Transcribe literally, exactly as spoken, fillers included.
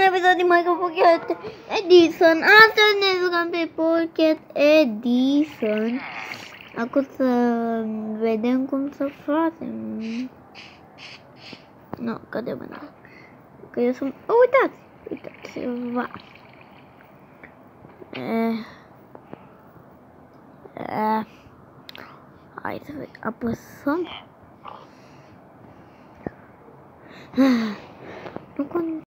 episod din Minecraft Pocket Edition. Astăzi ne jucăm pe Pocket Edition. Acum să vedem cum să facem. Nu, că de mână. Că eu sunt... Oh, uitați! Uitați ceva. Eh. Eh. Hai să vedem. Apăsăm. Nu con...